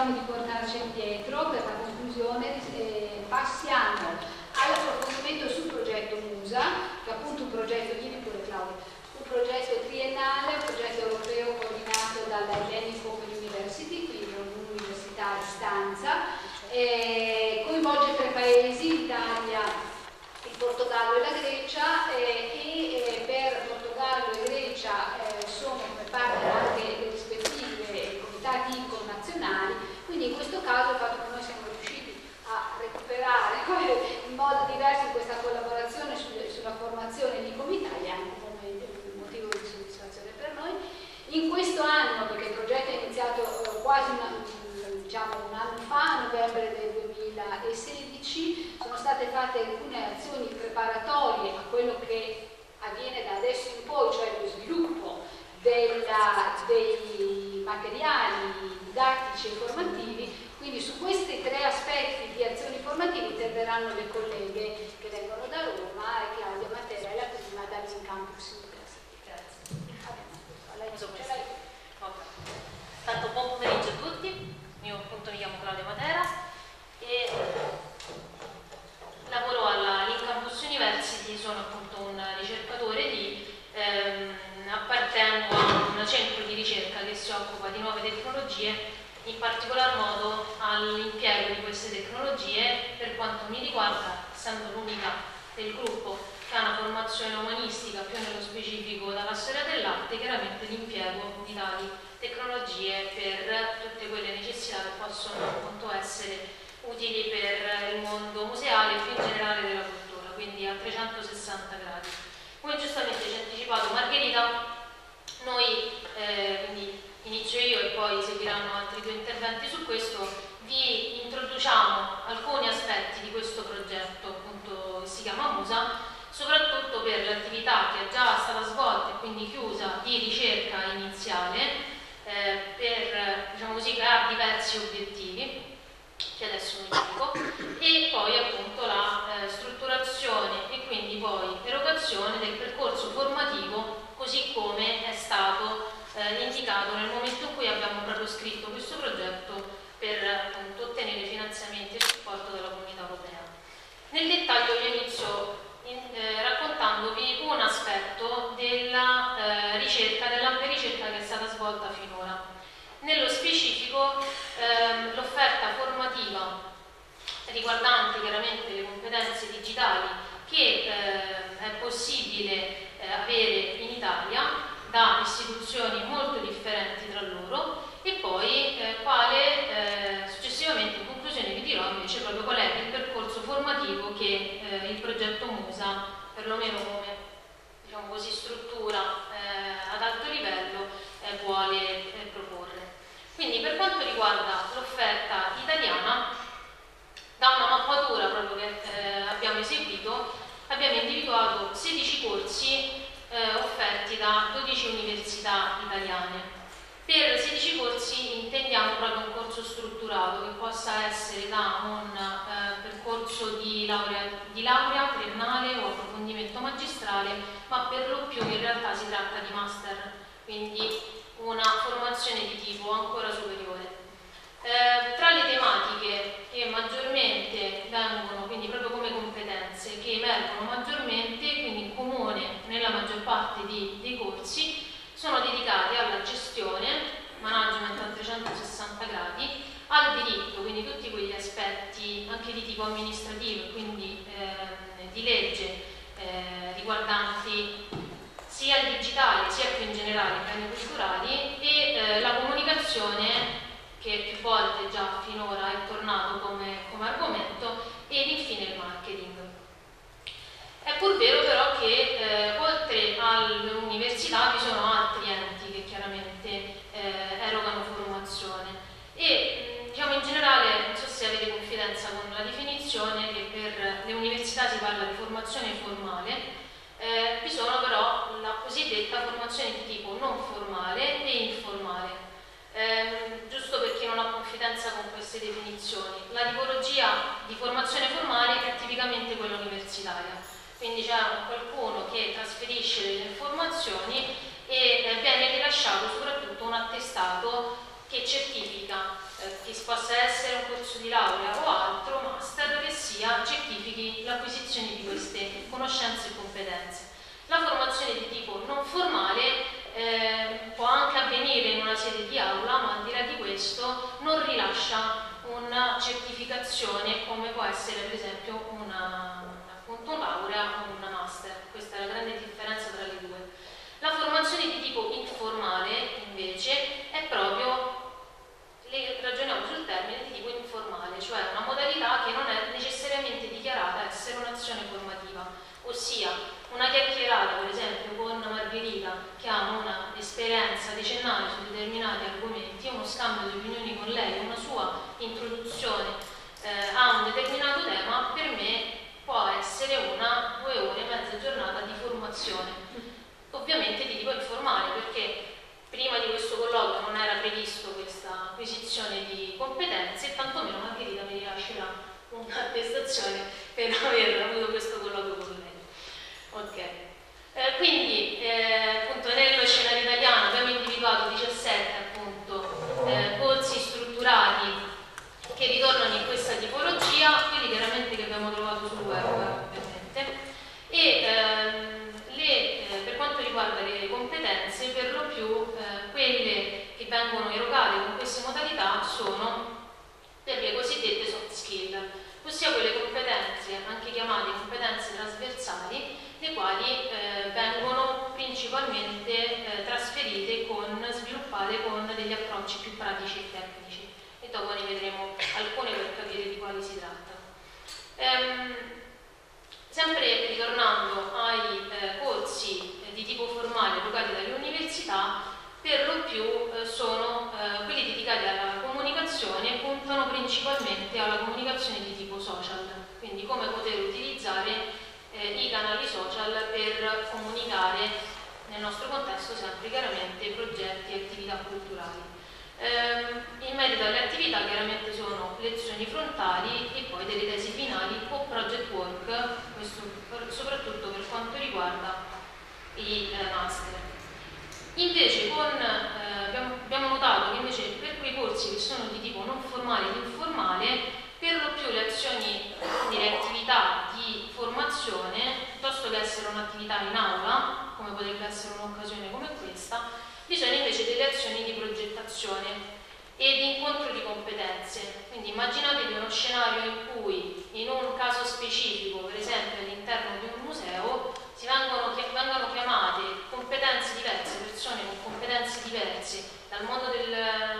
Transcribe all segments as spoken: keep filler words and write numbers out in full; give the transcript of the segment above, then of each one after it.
pensiamo di portarci indietro per la conclusione, eh, passiamo all'approfondimento sul progetto MUSA, che è appunto un progetto, vieni pure Claudia, un progetto triennale, un progetto europeo coordinato dalla Hellenic Open University, quindi un'università a distanza, eh, coinvolge tre paesi, l'Italia, il Portogallo e la Grecia, eh, e eh, per Portogallo e Grecia eh, sono come parte anche le rispettive comitati connazionali, quindi in questo caso il fatto che noi siamo riusciti a recuperare in modo diverso in questa collaborazione sulle, sulla formazione di comitati è anche un motivo di soddisfazione per noi. In questo anno, perché il progetto è iniziato eh, quasi una, diciamo, un anno fa, a novembre del duemilasedici, sono state fatte alcune azioni preparatorie a quello che avviene da adesso in poi, cioè lo sviluppo della, dei materiali didattici e formativi. Quindi su questi tre aspetti di azioni formative interverranno le colleghe che vengono da Roma, e Claudia Matera è la prima dall'Incampus University. Grazie. Tanto buon pomeriggio a tutti, io appunto mi chiamo Claudia Matera e lavoro alla Lincampus University, sono appunto un ricercatore di ehm, appartengo a un centro di ricerca che si occupa di nuove tecnologie, in particolar modo all'impiego di queste tecnologie. Per quanto mi riguarda, essendo l'unica del gruppo che ha una formazione umanistica, più nello specifico dalla storia dell'arte, chiaramente l'impiego di tali tecnologie per tutte quelle necessità che possono appunto essere utili per il mondo museale e più in generale della cultura, quindi a trecentosessanta gradi. Come giustamente ci ha anticipato Margherita, noi, eh, quindi inizio io e poi seguiranno altri due interventi su questo, vi introduciamo alcuni aspetti di questo progetto appunto che si chiama MUSA, soprattutto per l'attività che è già stata svolta e quindi chiusa di ricerca iniziale, eh, per, diciamo così, che ha diversi obiettivi, che adesso mi dico, e poi appunto la eh, strutturazione e quindi poi erogazione del percorso formativo così come è stato eh, indicato nel momento in cui abbiamo proprio scritto questo progetto per appunto ottenere finanziamenti e supporto dalla Comunità Europea. Nel dettaglio io inizio in, eh, raccontandovi un aspetto della eh, ricerca, dell'ampia ricerca che è stata svolta finora. Nello specifico ehm, l'offerta formativa riguardante chiaramente le competenze digitali che eh, è possibile eh, avere in Italia da istituzioni molto differenti tra loro, e poi eh, quale eh, successivamente in conclusione vi dirò invece proprio qual è il percorso formativo che eh, il progetto MUSA, perlomeno come diciamo così struttura eh, ad alto livello, eh, vuole eh, proporre. Quindi per quanto riguarda l'offerta italiana, da una mappatura proprio che eh, abbiamo eseguito, abbiamo individuato sedici corsi eh, offerti da dodici università italiane. Per sedici corsi intendiamo proprio un corso strutturato che possa essere da un eh, percorso di laurea, di laurea triennale o approfondimento magistrale, ma per lo più in realtà si tratta di master, quindi una formazione di tipo ancora superiore. Eh, tra le tematiche che maggiormente vengono, quindi proprio come competenze, che emergono maggiormente, quindi in comune nella maggior parte di, dei corsi, sono dedicati alla gestione, management a trecentosessanta gradi, al diritto, quindi tutti quegli aspetti anche di tipo amministrativo e quindi eh, di legge eh, riguardanti sia il digitale sia più in generale i beni culturali, e eh, la comunicazione, che più volte già finora è tornato come, come argomento, ed infine il marketing. È pur vero però che eh, oltre all'università vi sono altri enti che chiaramente eh, erogano formazione e diciamo in generale, non so se avete confidenza con la definizione, che per le università si parla di formazione formale. Eh, vi sono però la cosiddetta formazione di tipo non formale e informale. Eh, giusto per chi non ha confidenza con queste definizioni, la tipologia di formazione formale è tipicamente quella universitaria, quindi c'è qualcuno che trasferisce delle informazioni e eh, viene rilasciato soprattutto un attestato che certifica, eh, che possa essere un corso di laurea o altro, master, che sia certifichi l'acquisizione di queste conoscenze e competenze. La formazione di tipo non formale eh, può anche avvenire in una sede di aula, ma al di là di questo non rilascia una certificazione come può essere per esempio una, appunto, un laurea o una master. Questa è la grande differenza tra le due. La formazione di tipo informale invece è proprio, le ragioniamo sul termine di tipo informale, cioè una modalità che non è necessariamente dichiarata essere un'azione formativa, ossia una chiacchierata per esempio con Margherita che ha un'esperienza decennale su determinati argomenti, uno scambio di opinioni con lei, una sua introduzione eh, a un determinato tema, per me può essere una, due ore, mezza giornata di formazione, ovviamente di tipo informale, perché prima di questo colloquio non era previsto questa acquisizione di competenze e tantomeno Margherita mi rilascerà un'attestazione per aver avuto questo colloquio con lei. Ok, eh, quindi eh, appunto nello scenario italiano abbiamo individuato diciassette appunto eh, corsi strutturati che ritornano in questa tipologia, quelli chiaramente che abbiamo trovato sul web ovviamente, e ehm, le, eh, per quanto riguarda le competenze, per lo più eh, quelle che vengono erogate con queste modalità sono per le cosiddette soft skill, ossia quelle competenze, anche chiamate competenze trasversali, le quali eh, vengono principalmente eh, trasferite con, sviluppate con degli approcci più pratici e tecnici, e dopo ne vedremo alcune per capire di quali si tratta. Ehm, sempre ritornando ai eh, corsi eh, di tipo formale erogati dalle università, per lo più eh, sono eh, quelli dedicati alla comunicazione, puntano principalmente alla comunicazione di tipo social, quindi come poter utilizzare eh, i canali social per comunicare, nel nostro contesto sempre chiaramente, progetti e attività culturali. Ehm, in merito alle attività chiaramente sono lezioni frontali e poi delle tesi finali o project work, questo per, soprattutto per quanto riguarda i eh, master. Invece con, eh, abbiamo, abbiamo notato che invece per quei corsi che sono di tipo non formale ed informale, per lo più le azioni, quindi le attività di formazione, piuttosto che essere un'attività in aula, come potrebbe essere un'occasione come questa, vi sono invece delle azioni di progettazione e di incontro di competenze. Quindi immaginatevi uno scenario in cui in un caso specifico, per esempio all'interno di un museo, si vengono, vengono chiamate competenze diverse, persone con competenze diverse dal mondo del,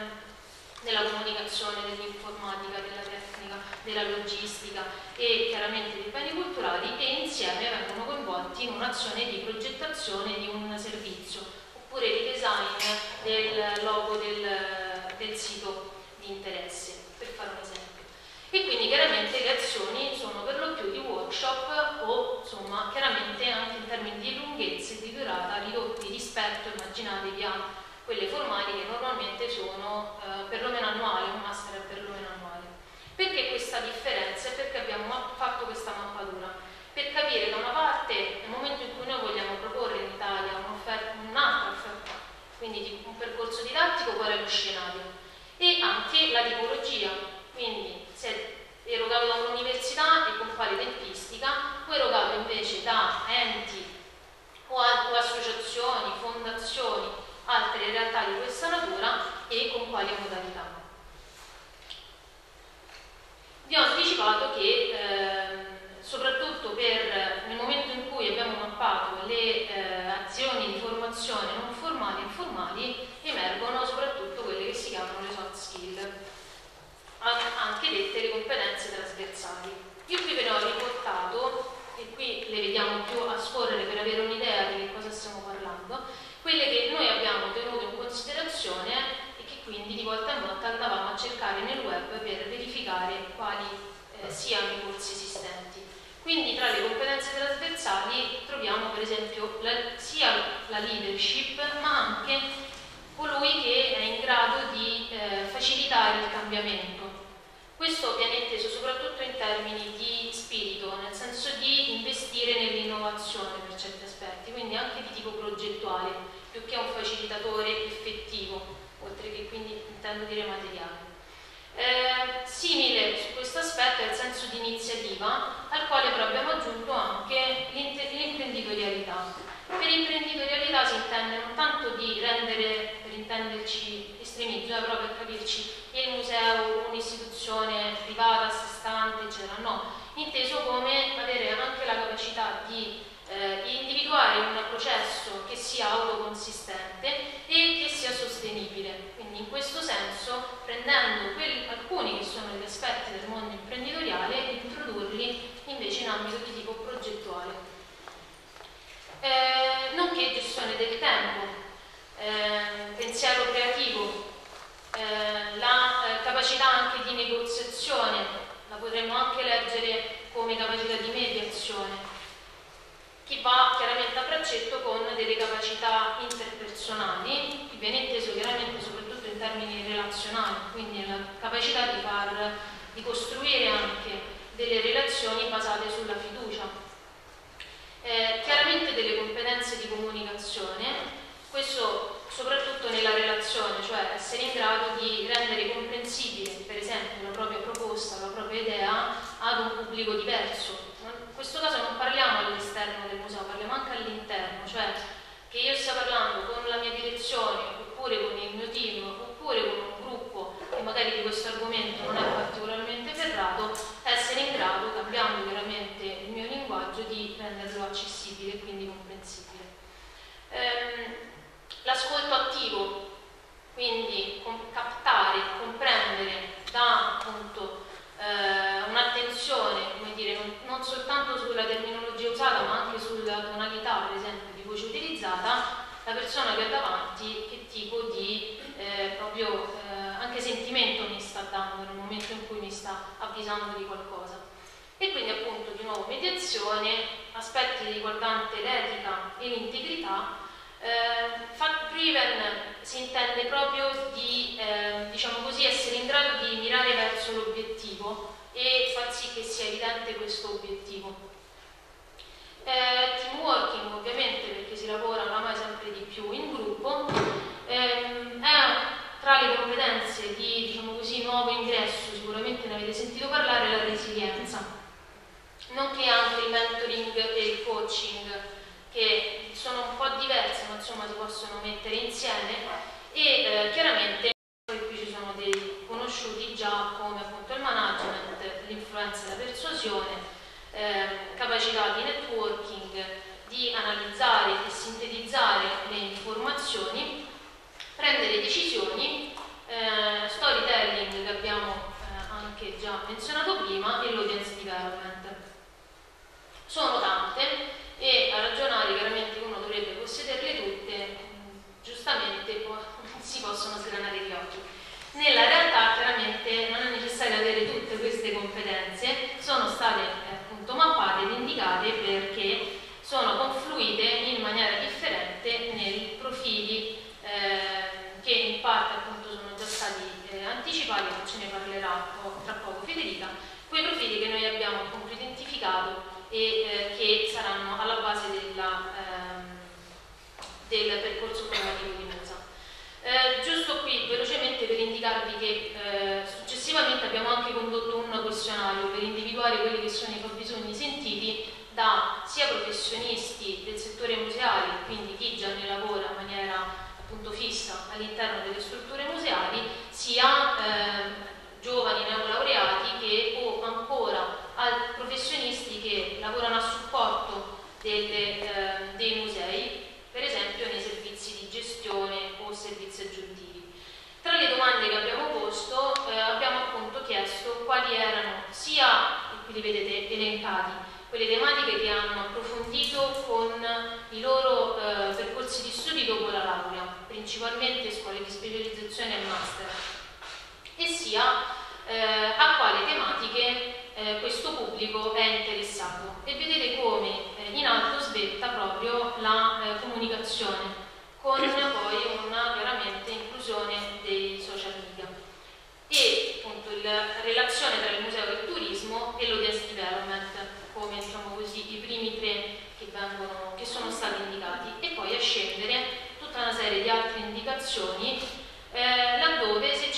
della comunicazione, dell'informatica, della tecnica, della logistica e chiaramente dei beni culturali, e insieme vengono coinvolti in un'azione di progettazione di un servizio oppure di design del logo del, del sito di interesse, per fare un esempio. E quindi chiaramente le azioni sono per lo più di workshop o insomma chiaramente anche in termini di lunghezza e di durata ridotti rispetto, immaginatevi, a quelle formali che normalmente sono eh, perlomeno annuali, un master è perlomeno annuale. Perché questa differenza? Perché abbiamo fatto questa mappatura per capire da una parte nel momento in cui noi vogliamo proporre in Italia un'altra offerta, quindi un percorso didattico, qual è lo scenario e anche la tipologia, quindi se è erogato da un'università e con quale tempistica, o erogato invece da enti o, o associazioni, fondazioni, altre realtà di questa natura e con quali modalità. Vi ho anticipato che eh, soprattutto per nel momento in cui abbiamo mappato le eh, azioni di formazione non formali e informali, emergono soprattutto quelle che si chiamano le soft skill, anche dette le competenze trasversali. Io qui ve ne ho riportato, e qui le vediamo più a scorrere per avere un'idea di che cosa stiamo parlando, quelle che noi abbiamo tenuto in considerazione e che quindi di volta in volta andavamo a cercare nel web per verificare quali eh, siano i corsi esistenti. Quindi tra le competenze trasversali troviamo per esempio la, sia la leadership ma anche colui che è in grado di eh, facilitare il cambiamento. Questo viene inteso soprattutto in termini di spirito, nel senso di investire nell'innovazione per certi aspetti, quindi anche di tipo progettuale, più che un facilitatore effettivo, oltre che quindi intendo dire materiale. Eh, simile su questo aspetto è il senso di iniziativa, al quale però abbiamo aggiunto anche l'imprenditorialità. Per imprenditorialità si intende non tanto di rendere, per intenderci estremizzo, eh, però per capirci il museo un'istituzione privata, a sé stante, eccetera, no, inteso come avere anche la capacità di eh, individuare un processo che sia autoconsistente e che sia sostenibile. Quindi in questo senso, prendendo quelli, alcuni che sono gli aspetti del mondo imprenditoriale, introdurli invece in ambito di tipo progettuale. Eh, nonché gestione del tempo, eh, pensiero creativo, eh, la eh, capacità anche di negoziazione, la potremmo anche leggere come capacità di mediazione, che va chiaramente a braccetto con delle capacità interpersonali, che viene inteso chiaramente soprattutto in termini relazionali, quindi la capacità di far, di costruire anche delle relazioni basate sulla fiducia. Eh, chiaramente delle competenze di comunicazione, questo soprattutto nella relazione, cioè essere in grado di rendere comprensibile per esempio la propria proposta, la propria idea ad un pubblico diverso. In questo caso non parliamo all'esterno del museo, parliamo anche all'interno, cioè che io stia parlando con la mia direzione oppure con il mio team oppure con un gruppo che magari di questo argomento non è particolarmente ferrato, essere in grado, cambiando chiaramente il mio linguaggio, di renderlo accessibile e quindi comprensibile. Ehm, l'ascolto attivo, quindi com- captare, comprendere da appunto eh, un'attenzione, come dire, non, non soltanto sulla terminologia usata ma anche sulla tonalità per esempio di voce utilizzata, la persona che ha davanti che tipo di eh, proprio eh, anche sentimento mi sta dando nel momento in cui mi sta avvisando di qualcosa. E quindi appunto di nuovo mediazione, aspetti riguardanti l'etica e l'integrità. Eh, fact driven si intende proprio di eh, diciamo così, essere in grado di mirare verso l'obiettivo e far sì che sia evidente questo obiettivo. Eh, team working ovviamente, perché si lavora oramai sempre di più in gruppo, ehm, è tra le competenze di diciamo così, nuovo ingresso, sicuramente ne avete sentito parlare, la resilienza, nonché anche il mentoring e il coaching, che sono un po' diverse ma insomma si possono mettere insieme e eh, chiaramente qui ci sono dei conosciuti già come appunto il management, l'influenza e la persuasione, eh, capacità di networking, di analizzare e sintetizzare le informazioni, prendere decisioni, eh, storytelling che abbiamo eh, anche già menzionato prima e l'audience development. Sono tante e a ragionare chiaramente uno dovrebbe possederle tutte, giustamente si possono sgranare gli occhi. Nella realtà chiaramente non è necessario avere tutte queste competenze, sono state eh, appunto mappate ed indicate perché sono confluite in maniera differente nei profili eh, che in parte appunto sono già stati eh, anticipati, ma ce ne parlerà tra poco Federica, quei profili che noi abbiamo appunto identificato e eh, che saranno alla base della, ehm, del percorso formativo di Musa. Eh, giusto qui velocemente per indicarvi che eh, successivamente abbiamo anche condotto un questionario per individuare quelli che sono i fabbisogni sentiti da sia professionisti del settore museale, quindi chi già ne lavora in maniera appunto fissa all'interno delle strutture museali, sia eh, giovani neolaureati che o ancora a professionisti che lavorano a supporto delle, eh, dei musei, per esempio nei servizi di gestione o servizi aggiuntivi. Tra le domande che abbiamo posto eh, abbiamo appunto chiesto quali erano sia, e qui li vedete elencati, quelle tematiche che hanno approfondito con i loro eh, percorsi di studi dopo la laurea, principalmente scuole di specializzazione e master, e sia eh, a quali tematiche eh, questo pubblico è interessato. E vedete come eh, in alto svetta proprio la eh, comunicazione, con poi una chiaramente inclusione dei social media e appunto la relazione tra il museo e il turismo e l'audience development come diciamo così i primi tre che, vengono, che sono stati indicati, e poi a scendere tutta una serie di altre indicazioni eh, laddove se ci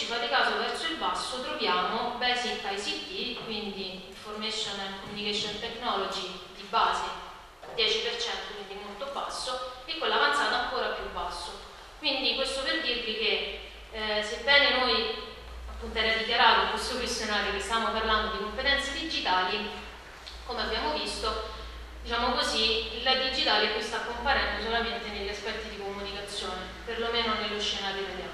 fate caso, verso il basso troviamo Basic I C T, quindi Information and Communication Technology di base, dieci per cento, quindi molto basso, e con l'avanzata ancora più basso. Quindi questo per dirvi che eh, sebbene noi, appunto era dichiarato in questo questionario che stiamo parlando di competenze digitali, come abbiamo visto, diciamo così, il digitale qui sta comparendo solamente negli aspetti di comunicazione, perlomeno nello scenario italiano.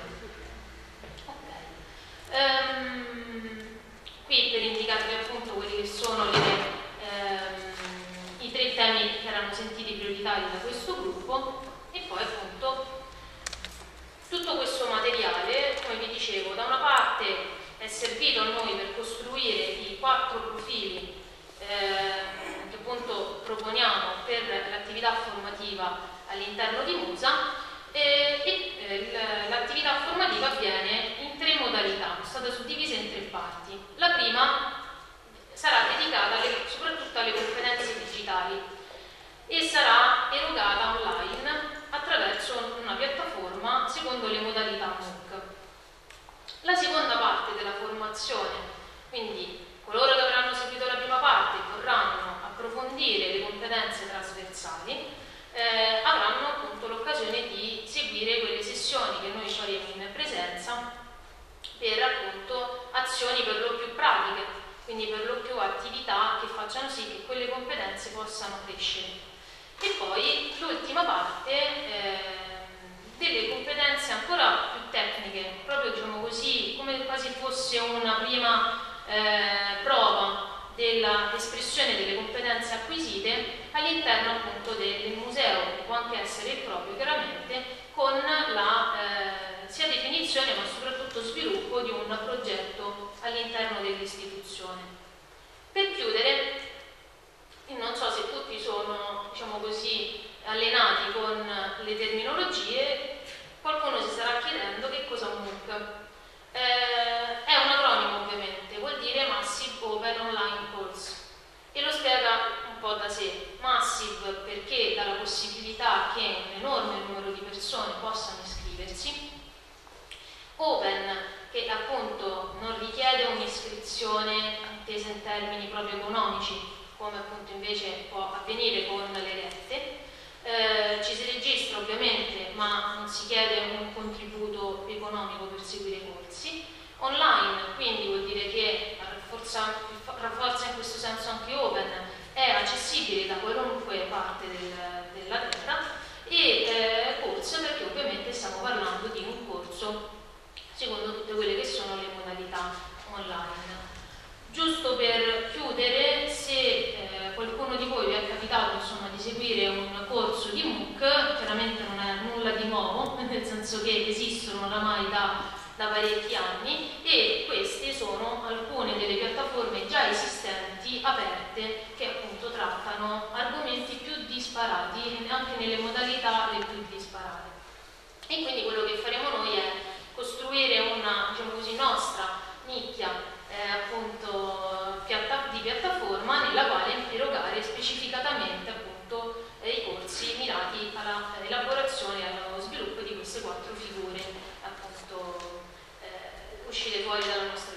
Um, qui per indicarvi appunto quelli che sono le, um, i tre temi che erano sentiti prioritari da questo gruppo, e poi appunto tutto questo materiale, come vi dicevo, da una parte è servito a noi per costruire i quattro profili eh, che appunto proponiamo per l'attività formativa all'interno di Musa. E, e l'attività formativa avviene in tre modalità, è stata suddivisa in tre parti. La prima sarà dedicata alle, soprattutto alle competenze digitali e sarà erogata online attraverso una piattaforma secondo le modalità MOOC. La seconda parte della formazione, quindi coloro che avranno seguito la prima parte e vorranno approfondire le competenze trasversali, Eh, avranno appunto l'occasione di seguire quelle sessioni che noi faremo in presenza per appunto azioni per lo più pratiche, quindi per lo più attività che facciano sì che quelle competenze possano crescere. E poi l'ultima parte eh, delle competenze ancora più tecniche, proprio diciamo così, come quasi fosse una prima eh, prova dell'espressione delle competenze acquisite all'interno appunto del museo, che può anche essere il proprio chiaramente, con la eh, sia definizione ma soprattutto sviluppo di un progetto all'interno dell'istituzione. Per chiudere, non so se tutti sono, diciamo così, allenati con le terminologie, qualcuno si starà chiedendo che cosa è un MOOC. Eh, è un acronimo ovviamente, vuol dire Massive Open Online Course e lo spiega un po' da sé. Massive perché dà la possibilità che un enorme numero di persone possano iscriversi, Open che appunto non richiede un'iscrizione intesa in termini proprio economici, come appunto invece può avvenire con le rette. Eh, ci si registra ovviamente, ma non si chiede un contributo economico per seguire i corsi. Online, quindi vuol dire che rafforza, rafforza in questo senso anche Open, è accessibile da qualunque parte del, della terra, e eh, corso perché ovviamente stiamo parlando di un corso secondo tutte quelle che sono le modalità online. Giusto per chiudere, se eh, qualcuno di voi vi è capitato insomma, di seguire un corso di MOOC, chiaramente non è nulla di nuovo, nel senso che esistono oramai da, da parecchi anni, e queste sono alcune delle piattaforme già esistenti, aperte, che appunto trattano argomenti più disparati, anche nelle modalità le più disparate. E quindi quello che faremo noi è costruire una, diciamo così, nostra nicchia Eh, appunto piatta di piattaforma nella quale erogare specificatamente appunto eh, i corsi mirati alla elaborazione e allo sviluppo di queste quattro figure appunto eh, uscite fuori dalla nostra